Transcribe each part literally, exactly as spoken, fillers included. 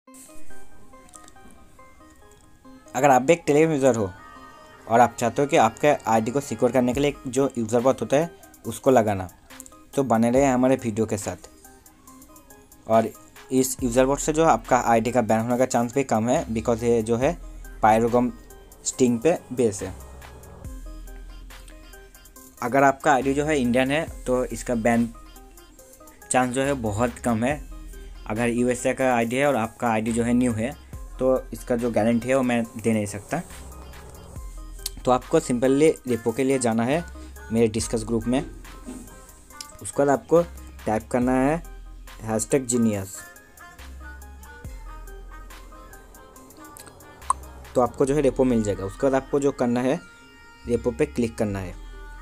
अगर आप भी एक टेलीग्राम यूज़र हो और आप चाहते हो कि आपके आईडी को सिक्योर करने के लिए एक जो यूज़र बॉट होता है उसको लगाना, तो बने रहे हमारे वीडियो के साथ। और इस यूज़र बॉट से जो आपका आईडी का बैन होने का चांस भी कम है, बिकॉज ये जो है पायरोगम स्टिंग पे बेस है। अगर आपका आईडी जो है इंडियन है तो इसका बैन चांस जो है बहुत कम है। अगर यूएसए का आईडी है और आपका आईडी जो है न्यू है तो इसका जो गारंटी है वो मैं दे नहीं सकता। तो आपको सिंपली रेपो के लिए जाना है मेरे डिस्कस ग्रुप में। उसके बाद आपको टाइप करना है हैशटैग जीनियस। तो आपको जो है रेपो मिल जाएगा। उसके बाद आपको जो करना है रेपो पे क्लिक करना है।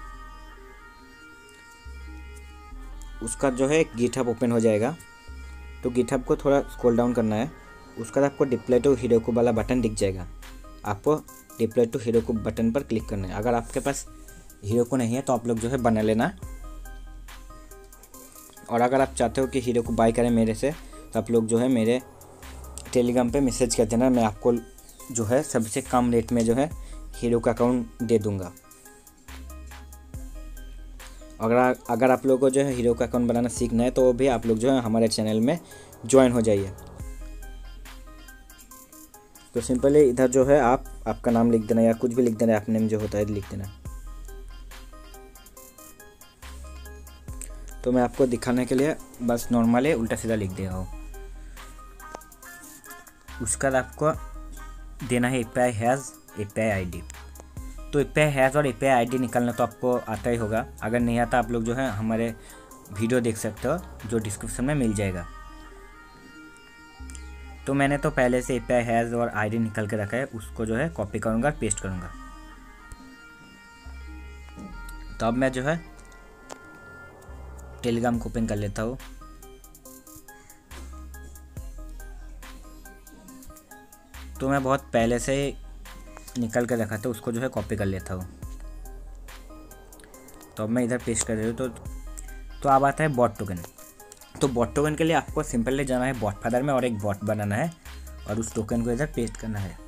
उसका जो है गिटहब ओपन हो जाएगा। तो गिटहब को थोड़ा स्क्रॉल डाउन करना है। उसके बाद आपको डिप्लॉय टू हेरोकू वाला बटन दिख जाएगा। आपको डिप्लॉय टू हेरोकू बटन पर क्लिक करना है। अगर आपके पास हेरोकू नहीं है तो आप लोग जो है बना लेना। और अगर आप चाहते हो कि हेरोकू बाय करें मेरे से तो आप लोग जो है मेरे टेलीग्राम पे मैसेज कर देना। मैं आपको जो है सबसे कम रेट में जो है हेरोकू अकाउंट दे दूँगा। अगर अगर आप लोगों को जो है हेरोकू अकाउंट बनाना सीखना है तो वो भी आप लोग जो है हमारे चैनल में ज्वाइन हो जाइए। तो सिंपली इधर जो है आप आपका नाम लिख देना या कुछ भी लिख देना, आप नेम जो होता है लिख देना। तो मैं आपको दिखाने के लिए बस नॉर्मली उल्टा सीधा लिख दिया हूँ। उसका बाद आपको देना है एपीआई हैज़ एपीआई आईडी। तो एपीआई हैज़ और एपीआई आईडी निकालना तो आपको आता ही होगा। अगर नहीं आता आप लोग जो है हमारे वीडियो देख सकते हो जो डिस्क्रिप्शन में मिल जाएगा। तो मैंने तो पहले से एपीआई हैज़ और आईडी निकल के रखा है, उसको जो है कॉपी करूँगा पेस्ट करूँगा। तो अब मैं जो है टेलीग्राम को ओपन कर लेता हूँ। तो मैं बहुत पहले से निकल कर रखा था, उसको जो है कॉपी कर लेता हूँ। तो अब मैं इधर पेस्ट कर रही हूँ। तो तो अब आता है बॉट टोकन। तो बॉट टोकन के लिए आपको सिंपली जाना है बॉट फादर में और एक बॉट बनाना है और उस टोकन को इधर पेस्ट करना है।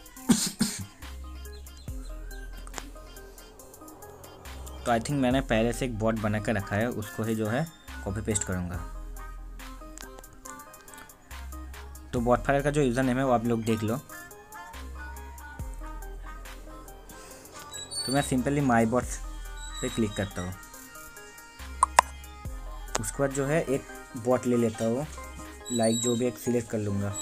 तो आई थिंक मैंने पहले से एक बॉट बना कर रखा है, उसको ही जो है कॉपी पेस्ट करूँगा। तो बॉट फादर का जो यूज़र नेम है वो आप लोग देख लो। तो मैं सिंपली माई बॉट्स पे क्लिक करता हूँ। उसके बाद जो है एक बॉट ले लेता हूँ, लाइक जो भी एक सिलेक्ट कर लूँगा।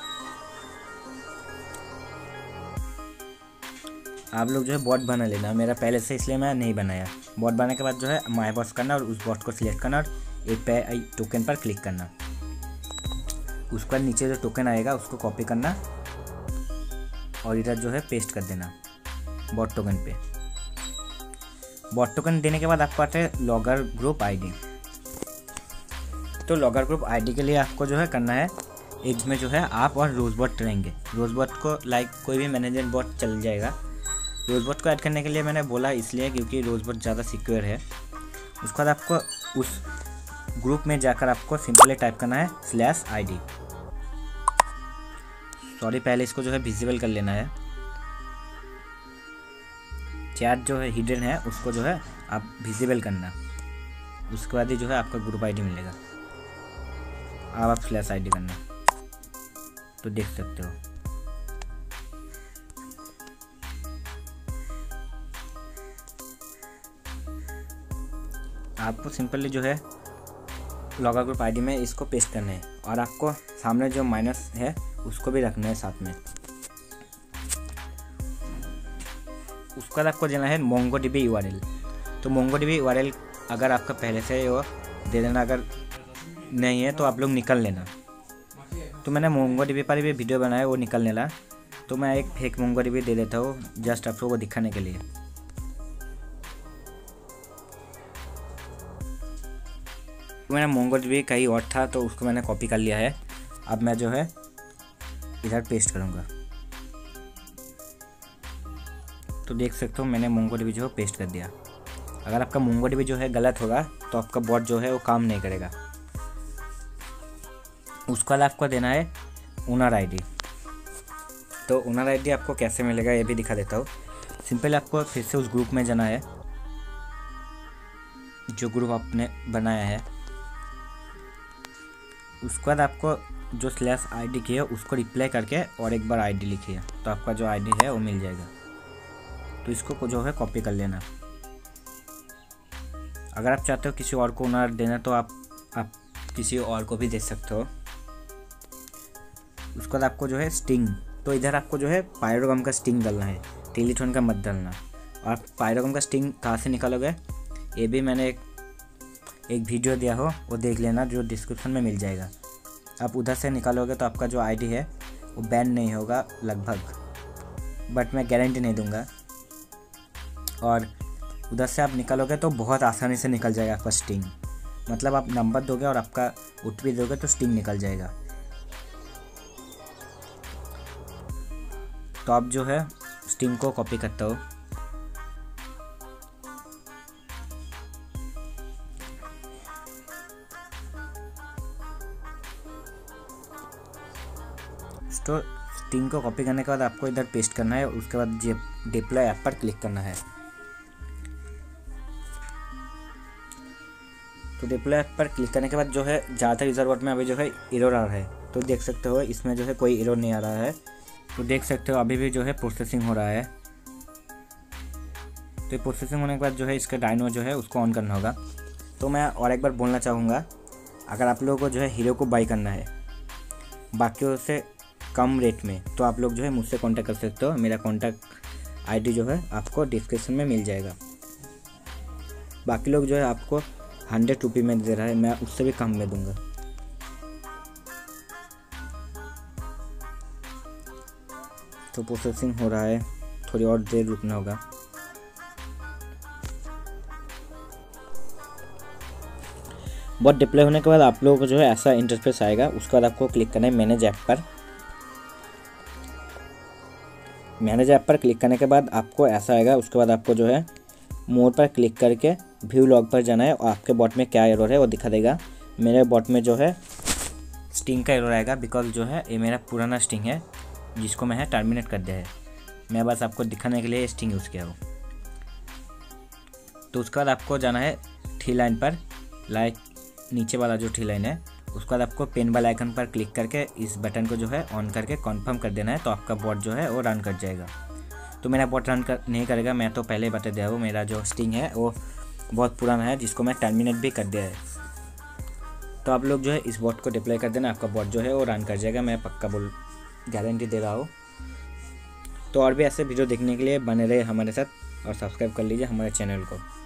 आप लोग जो है बॉट बना लेना, मेरा पहले से इसलिए मैं नहीं बनाया। बॉट बनाने के बाद जो है माई बॉट्स करना और उस बॉट को सिलेक्ट करना और एपीआई टोकन पर क्लिक करना। उसके बाद नीचे जो टोकन आएगा उसको कॉपी करना और इधर जो है पेस्ट कर देना बॉट टोकन पे। बॉट टोकन देने के बाद आपको आता है लॉगर ग्रुप आईडी। तो लॉगर ग्रुप आईडी के लिए आपको जो है करना है, इसमें जो है आप और रोजबॉट रहेंगे। रोजबॉट को लाइक कोई भी मैनेजर बॉट चल जाएगा। रोजबॉट को ऐड करने के लिए मैंने बोला इसलिए क्योंकि रोजबॉट ज़्यादा सिक्योर है। उसके बाद आपको उस ग्रुप में जाकर आपको सिंपली टाइप करना है स्लैश आईडी। सॉरी, पहले इसको जो है विजिबल कर लेना है। चैट जो है हिडन है उसको जो है आप विजिबल करना। उसके बाद ही जो है आपका ग्रुप आईडी मिलेगा। अब आप स्लैश आईडी करना तो देख सकते हो। आपको सिंपली जो है लॉगर ग्रुप आईडी में इसको पेस्ट करना है और आपको सामने जो माइनस है उसको भी रखना है साथ में। उसके बाद आपको देना है मोंगोडीबी यूआरएल। तो मोंगोडीबी यूआरएल अगर आपका पहले से वो दे देना, अगर नहीं है तो आप लोग निकल लेना। तो मैंने मोंगोडीबी पर भी वीडियो बनाया, वो निकलने लगा। तो मैं एक फेक मोंगोडीबी दे देता हूँ जस्ट आप लोगों को दिखाने के लिए। मैंने मोंगोडीबी कहीं और था तो उसको मैंने कॉपी कर लिया है। अब मैं जो है इधर पेस्ट करूँगा। तो देख सकते हो मैंने मोंगोडीबी जो है पेस्ट कर दिया। अगर आपका मोंगोडीबी जो है गलत होगा तो आपका बॉट जो है वो काम नहीं करेगा। उसके बाद आपको देना है ओनर आईडी। तो ओनर आईडी आपको कैसे मिलेगा ये भी दिखा देता हूँ। सिंपल आपको फिर से उस ग्रुप में जाना है जो ग्रुप आपने बनाया है। उसके बाद आपको जो स्लैश आईडी की है उसको रिप्लाई करके और एक बार आईडी लिखिए, तो आपका जो आईडी है वो मिल जाएगा। तो इसको जो है कॉपी कर लेना। अगर आप चाहते हो किसी और को ओनर देना तो आप आप किसी और को भी दे सकते हो। उसके बाद आपको जो है स्टिंग, तो इधर आपको जो है पायरोगम का स्टिंग डालना है, टेलीटोन का मत डालना। और पायरोगम का स्टिंग कहाँ से निकालोगे ये भी मैंने एक एक वीडियो दिया हो, वो देख लेना, जो डिस्क्रिप्शन में मिल जाएगा। आप उधर से निकालोगे तो आपका जो आईडी है वो बैन नहीं होगा लगभग, बट मैं गारंटी नहीं दूंगा। और उधर से आप निकालोगे तो बहुत आसानी से निकल जाएगा आपका स्टिंग। मतलब आप नंबर दोगे और आपका ओटीपी दोगे तो स्टिंग निकल जाएगा। तो आप जो है स्टिंग को कॉपी करते हो। तो स्टिंग को कॉपी करने के बाद आपको इधर पेस्ट करना है। उसके बाद ये डिप्लॉय ऐप पर क्लिक करना है। तो डिप्लॉय ऐप पर क्लिक करने के बाद जो है ज़्यादातर यूज़र बोट में अभी जो है एरर आ रहा है, तो देख सकते हो इसमें जो है कोई एरर नहीं आ रहा है। तो देख सकते हो अभी भी जो है प्रोसेसिंग हो रहा है। तो प्रोसेसिंग होने के बाद जो है इसका डायनो जो है उसको ऑन करना होगा। तो मैं और एक बार बोलना चाहूँगा, अगर आप लोगों को जो है हीरो को बाई करना है बाकियों से कम रेट में, तो आप लोग जो है मुझसे कांटेक्ट कर सकते हो। मेरा कांटेक्ट आईडी जो है आपको डिस्क्रिप्शन में मिल जाएगा। बाकी लोग जो है आपको हंड्रेड रुपये में दे रहा है, मैं उससे भी कम में दूंगा। तो प्रोसेसिंग हो रहा है, थोड़ी और देर रुकना होगा। बहुत डिप्लॉय होने के बाद आप लोगों को जो है ऐसा इंटरफेस आएगा। उसके बाद आपको क्लिक करना है मैनेज ऐप पर। मैनेज ऐप पर क्लिक करने के बाद आपको ऐसा आएगा। उसके बाद आपको जो है मोर पर क्लिक करके व्यू लॉग पर जाना है और आपके बॉट में क्या एरर है वो दिखा देगा। मेरे बॉट में जो है स्टिंग का एरर आएगा, बिकॉज जो है ये मेरा पुराना स्टिंग है जिसको मैं टर्मिनेट कर दिया है। मैं बस आपको दिखाने के लिए स्टिंग यूज़ किया हूँ। तो उसके बाद आपको जाना है थ्री लाइन पर, लाइक नीचे वाला जो थ्री लाइन है। उसके बाद आपको पेन वाला आइकन पर क्लिक करके इस बटन को जो है ऑन करके कॉन्फर्म कर देना है, तो आपका बॉट जो है वो रन कर जाएगा। तो मेरा बॉट रन कर नहीं करेगा, मैं तो पहले ही बता दिया हूँ। मेरा जो स्टिंग है वो बहुत पुराना है जिसको मैं टर्मिनेट भी कर दिया है। तो आप लोग जो है इस बॉट को डिप्लॉय कर देना, आपका बॉट जो है वो रन कर जाएगा। मैं पक्का बोल गारंटी दे रहा हूँ। तो और भी ऐसे वीडियो देखने के लिए बने रहे हमारे साथ और सब्सक्राइब कर लीजिए हमारे चैनल को।